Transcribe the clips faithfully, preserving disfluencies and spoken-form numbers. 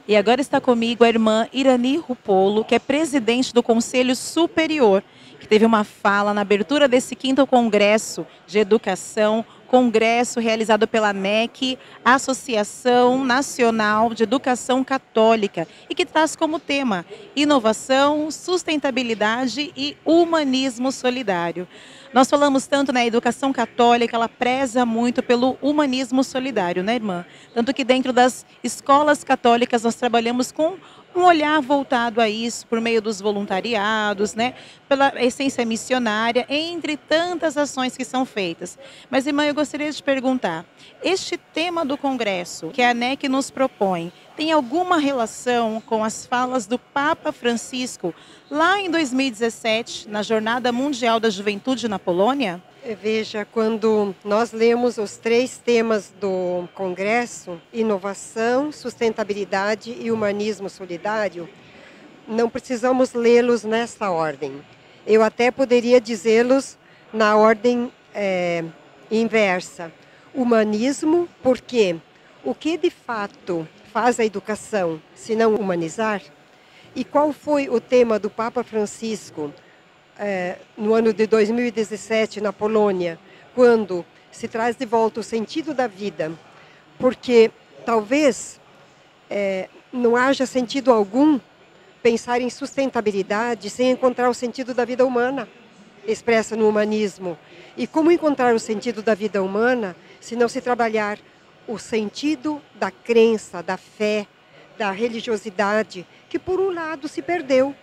E agora está comigo a irmã Irani Rupolo, que é presidente do Conselho Superior, que teve uma fala na abertura desse quinto Congresso de Educação, congresso realizado pela A N E C, Associação Nacional de Educação Católica, e que traz como tema inovação, sustentabilidade e humanismo solidário. Nós falamos tanto na educação católica, ela preza muito pelo humanismo solidário, né, irmã? Tanto que dentro das escolas católicas nós trabalhamos com um olhar voltado a isso, por meio dos voluntariados, né? Pela essência missionária, entre tantas ações que são feitas. Mas, irmã, eu gostaria de perguntar, este tema do Congresso que a A N E C nos propõe, tem alguma relação com as falas do Papa Francisco lá em dois mil e dezessete, na Jornada Mundial da Juventude na Polônia? Veja, quando nós lemos os três temas do Congresso, inovação, sustentabilidade e humanismo solidário, não precisamos lê-los nessa ordem. Eu até poderia dizê-los na ordem é, inversa. Humanismo, porque o que de fato faz a educação se não humanizar? E qual foi o tema do Papa Francisco É, no ano de dois mil e dezessete, na Polônia, quando se traz de volta o sentido da vida, porque talvez é, não haja sentido algum pensar em sustentabilidade sem encontrar o sentido da vida humana, expressa no humanismo. E como encontrar o sentido da vida humana se não se trabalhar o sentido da crença, da fé, da religiosidade, que por um lado se perdeu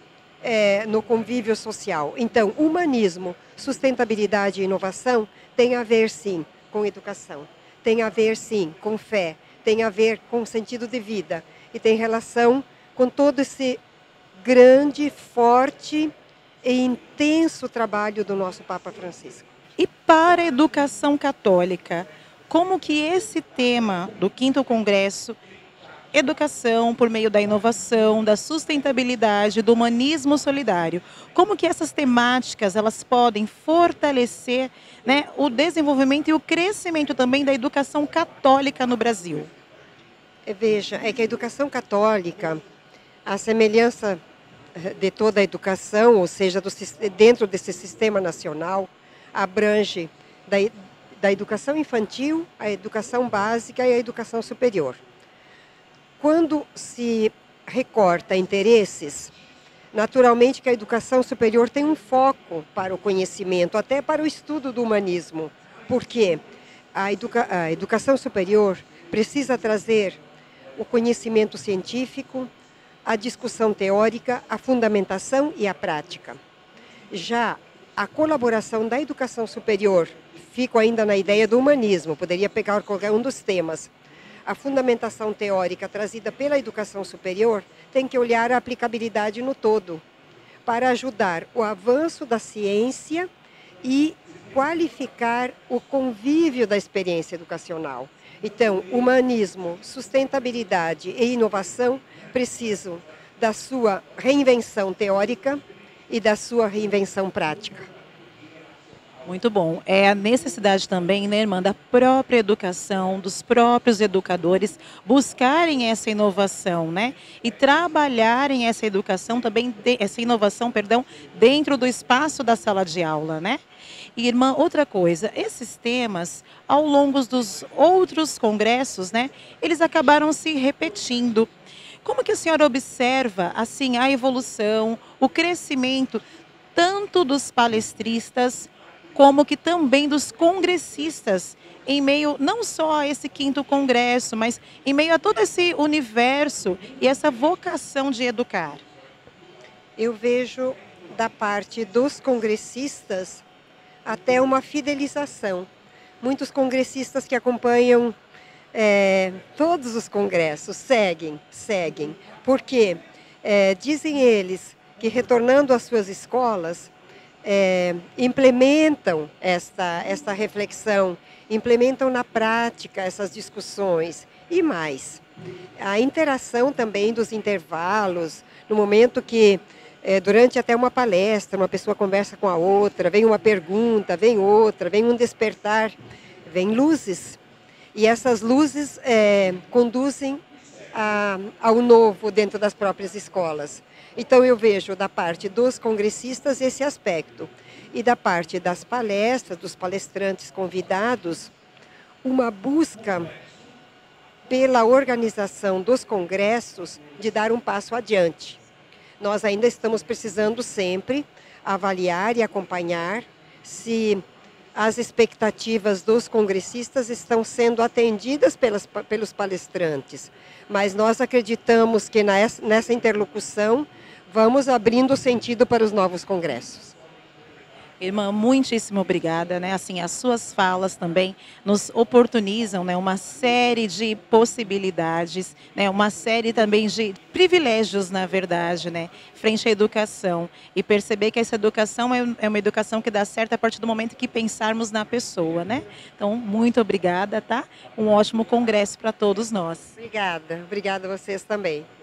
É, no convívio social. Então, humanismo, sustentabilidade e inovação tem a ver, sim, com educação. Tem a ver, sim, com fé. Tem a ver com sentido de vida. E tem relação com todo esse grande, forte e intenso trabalho do nosso Papa Francisco. E para a educação católica, como que esse tema do quinto Congresso, educação por meio da inovação, da sustentabilidade, do humanismo solidário, como que essas temáticas elas podem fortalecer, né, o desenvolvimento e o crescimento também da educação católica no Brasil? Veja, é que a educação católica, a semelhança de toda a educação, ou seja, do, dentro desse sistema nacional, abrange da, da educação infantil, a educação básica e a educação superior. Quando se recorta interesses, naturalmente que a educação superior tem um foco para o conhecimento, até para o estudo do humanismo, porque a, educa a educação superior precisa trazer o conhecimento científico, a discussão teórica, a fundamentação e a prática. Já a colaboração da educação superior, fico ainda na ideia do humanismo, poderia pegar qualquer um dos temas. A fundamentação teórica trazida pela educação superior tem que olhar a aplicabilidade no todo, para ajudar o avanço da ciência e qualificar o convívio da experiência educacional. Então, humanismo, sustentabilidade e inovação precisam da sua reinvenção teórica e da sua reinvenção prática. Muito bom. É a necessidade também, né, irmã, da própria educação, dos próprios educadores buscarem essa inovação, né? E trabalharem essa educação também, de, essa inovação, perdão, dentro do espaço da sala de aula, né? E, irmã, outra coisa, esses temas, ao longo dos outros congressos, né, eles acabaram se repetindo. Como que a senhora observa, assim, a evolução, o crescimento, tanto dos palestristas, como que também dos congressistas, em meio não só a esse quinto congresso, mas em meio a todo esse universo e essa vocação de educar? Eu vejo da parte dos congressistas até uma fidelização. Muitos congressistas que acompanham é, todos os congressos seguem, seguem, porque é, dizem eles que retornando às suas escolas, É, implementam esta, esta reflexão, implementam na prática essas discussões e mais. A interação também dos intervalos, no momento que, é, durante até uma palestra, uma pessoa conversa com a outra, vem uma pergunta, vem outra, vem um despertar, vem luzes. E essas luzes é, conduzem a, ao novo dentro das próprias escolas. Então eu vejo da parte dos congressistas esse aspecto. E da parte das palestras, dos palestrantes convidados, uma busca pela organização dos congressos de dar um passo adiante. Nós ainda estamos precisando sempre avaliar e acompanhar se as expectativas dos congressistas estão sendo atendidas pelas, pelos palestrantes. Mas nós acreditamos que nessa interlocução vamos abrindo sentido para os novos congressos. Irmã, muitíssimo obrigada, né? Assim, as suas falas também nos oportunizam, né, uma série de possibilidades, né, uma série também de privilégios, na verdade, né, frente à educação. E perceber que essa educação é, é uma educação que dá certo a partir do momento que pensarmos na pessoa, né? Então, muito obrigada, tá? Um ótimo congresso para todos nós. Obrigada, obrigada a vocês também.